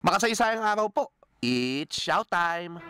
Makasaysayang araw po, it's Xiao Time!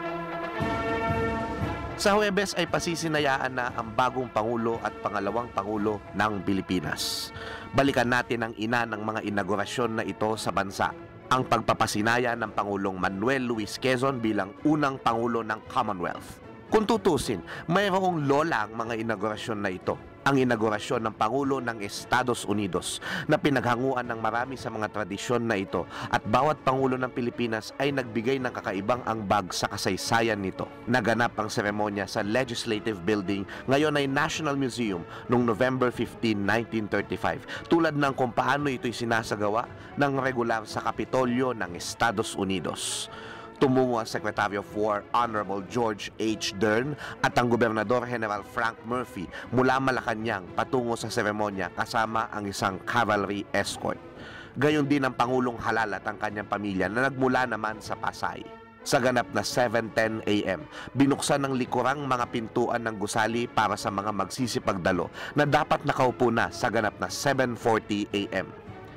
Sa Huwebes ay pasisinayaan na ang bagong Pangulo at pangalawang Pangulo ng Pilipinas. Balikan natin ang ina ng mga inaugurasyon na ito sa bansa, ang pagpapasinaya ng Pangulong Manuel Quezon bilang unang Pangulo ng Commonwealth. Kung tutusin, mayroong lola ang mga inaugurasyon na ito. Ang inaugurasyon ng Pangulo ng Estados Unidos na pinaghanguan ng marami sa mga tradisyon na ito at bawat Pangulo ng Pilipinas ay nagbigay ng kakaibang ambag sa kasaysayan nito. Naganap ang seremonya sa Legislative Building, ngayon ay National Museum, noong November 15, 1935, tulad ng kung paano ito'y sinasagawa ng regular sa Kapitolyo ng Estados Unidos. Tumungo ang Secretary of War Honorable George H. Dern at ang Gobernador General Frank Murphy mula Malacanang patungo sa seremonya kasama ang isang cavalry escort. Gayon din ang Pangulong Halal at ang kanyang pamilya na nagmula naman sa Pasay. Sa ganap na 7:10 a.m., binuksan ng likurang mga pintuan ng gusali para sa mga magsisipagdalo na dapat nakaupo na sa ganap na 7:40 a.m.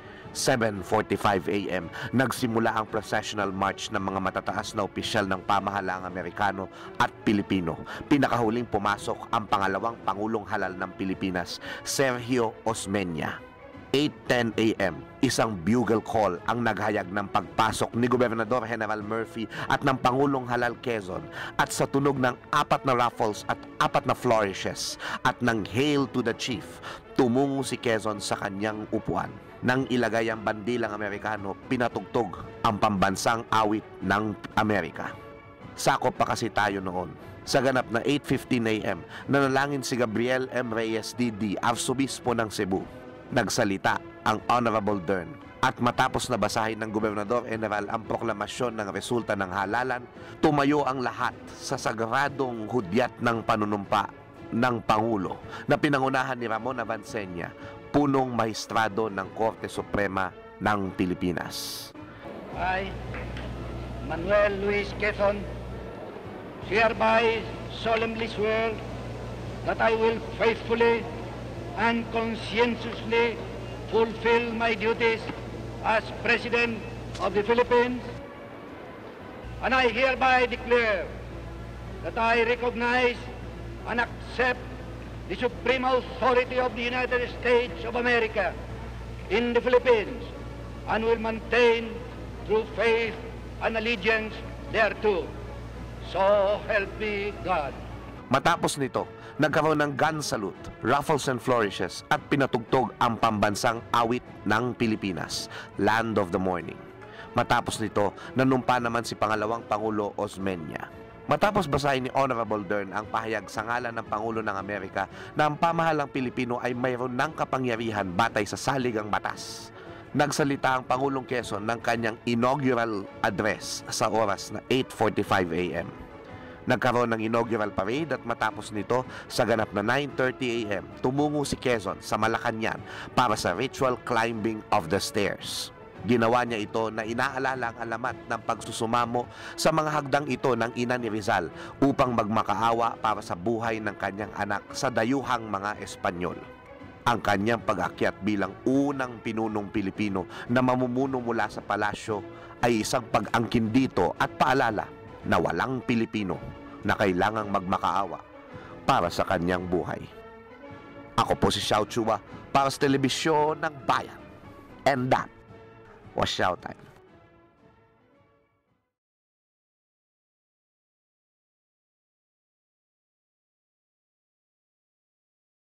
7:45 a.m. nagsimula ang processional march ng mga matataas na opisyal ng pamahalaang Amerikano at Pilipino. Pinakahuling pumasok ang pangalawang Pangulong Halal ng Pilipinas, Sergio Osmeña. 8:10 a.m. isang bugle call ang naghayag ng pagpasok ni Gobernador General Murphy at ng Pangulong Halal Quezon, at sa tunog ng 4 na raffles at 4 na flourishes at ng Hail to the Chief, tumungo si Quezon sa kanyang upuan. Nang ilagay ang bandilang Amerikano, pinatugtog ang pambansang awit ng Amerika. Sakop pa kasi tayo noon. Sa ganap na 8:15 a.m., nanalangin si Gabriel M. Reyes D.D., Arsobispo ng Cebu. Nagsalita ang Honorable Dern, at matapos na basahin ng Gobernador General ang proklamasyon ng resulta ng halalan, tumayo ang lahat sa sagradong hudyat ng panunumpa ng Pangulo na pinangunahan ni Ramon Avancenia, punong maestrado ng Korte Suprema ng Pilipinas. I, Manuel Quezon, hereby solemnly swear that I will faithfully and conscientiously fulfill my duties as President of the Philippines, and I hereby declare that I recognize and accept the supreme authority of the United States of America in the Philippines, and will maintain true faith and allegiance thereto. So help me God. Matapos nito, nagkaroon ng gun salute, raffles and flourishes at pinatugtog ang pambansang awit ng Pilipinas, Land of the Morning. Matapos nito, nanumpa naman si pangalawang Pangulo Osmeña. Matapos basahin ni Honorable Dern ang pahayag sa ngalan ng Pangulo ng Amerika na ang pamahalang Pilipino ay mayroon ng kapangyarihan batay sa saligang batas, nagsalita ang Pangulong Quezon ng kanyang inaugural address sa oras na 8:45 a.m. Nagkaroon ng inaugural parade, at matapos nito sa ganap na 9:30 a.m. tumungo si Quezon sa Malacanang para sa ritual climbing of the stairs. Ginawa niya ito na inaalala ang alamat ng pagsusumamo sa mga hagdang ito ng ina ni Rizal upang magmakaawa para sa buhay ng kanyang anak sa dayuhang mga Espanyol. Ang kanyang pag-akyat bilang unang pinunong Pilipino na mamumuno mula sa palasyo ay isang pag-angkin dito at paalala na walang Pilipino na kailangang magmakaawa para sa kanyang buhay. Ako po si Xiao Chua para sa Telebisyon ng Bayan. And that was Xiao Time.